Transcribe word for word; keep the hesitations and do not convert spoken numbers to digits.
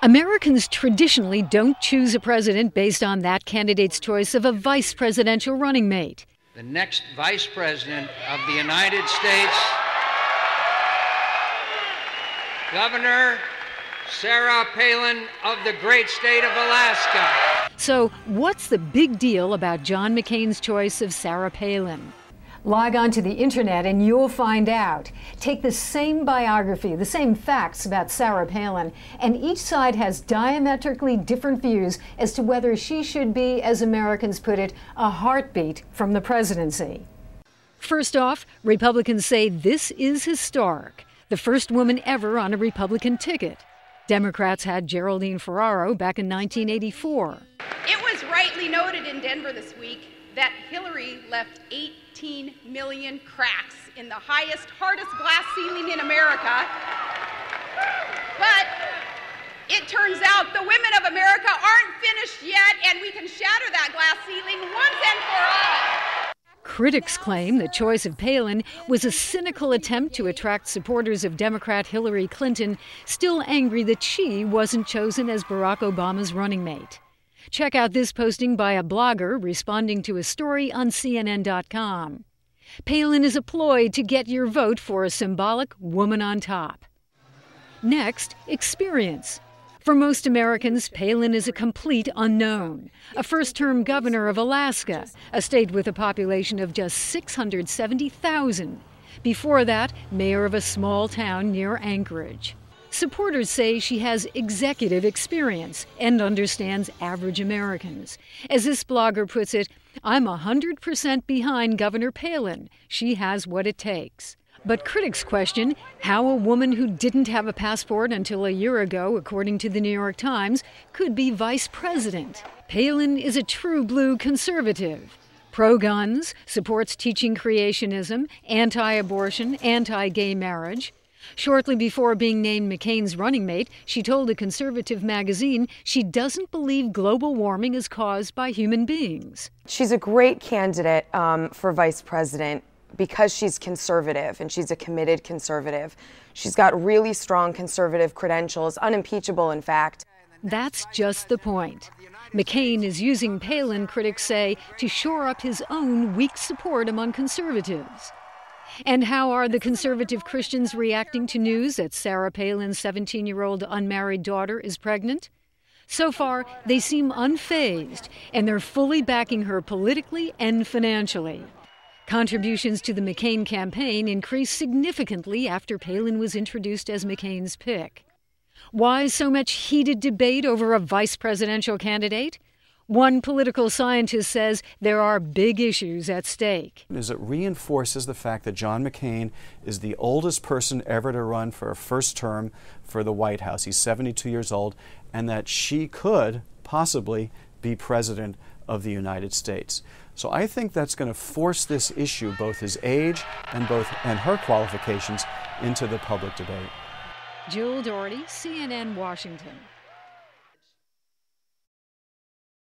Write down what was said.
Americans traditionally don't choose a president based on that candidate's choice of a vice presidential running mate. The next vice president of the United States, Governor Sarah Palin of the great state of Alaska. So, what's the big deal about John McCain's choice of Sarah Palin? Log on to the internet and you'll find out. Take the same biography, the same facts about Sarah Palin, and each side has diametrically different views as to whether she should be, as Americans put it, a heartbeat from the presidency. First off, Republicans say this is historic, the first woman ever on a Republican ticket. Democrats had Geraldine Ferraro back in nineteen eighty-four. It was rightly noted in Denver this week that Hillary left eighteen million cracks in the highest, hardest glass ceiling in America. But it turns out the women of America aren't finished yet, and we can shatter that glass ceiling once and for all. Critics claim the choice of Palin was a cynical attempt to attract supporters of Democrat Hillary Clinton, still angry that she wasn't chosen as Barack Obama's running mate. Check out this posting by a blogger responding to a story on C N N dot com. Palin is a ploy to get your vote for a symbolic woman on top. Next, experience. For most Americans, Palin is a complete unknown. A first-term governor of Alaska, a state with a population of just six hundred seventy thousand. Before that, mayor of a small town near Anchorage. Supporters say she has executive experience and understands average Americans. As this blogger puts it, I'm one hundred percent behind Governor Palin. She has what it takes. But critics question how a woman who didn't have a passport until a year ago, according to the New York Times, could be vice president. Palin is a true blue conservative. Pro-guns, supports teaching creationism, anti-abortion, anti-gay marriage. Shortly before being named McCain's running mate, she told a conservative magazine she doesn't believe global warming is caused by human beings. She's a great candidate um, for vice president because she's conservative, and she's a committed conservative. She's got really strong conservative credentials, unimpeachable, in fact. That's just the point. McCain is using Palin, critics say, to shore up his own weak support among conservatives. And how are the conservative Christians reacting to news that Sarah Palin's seventeen-year-old unmarried daughter is pregnant? So far, they seem unfazed, and they're fully backing her politically and financially. Contributions to the McCain campaign increased significantly after Palin was introduced as McCain's pick. Why so much heated debate over a vice presidential candidate? One political scientist says there are big issues at stake. Is it reinforces the fact that John McCain is the oldest person ever to run for a first term for the White House. He's seventy-two years old, and that she could possibly be president of the United States. So I think that's going to force this issue, both his age and both and her qualifications, into the public debate. Jill Dougherty, C N N, Washington.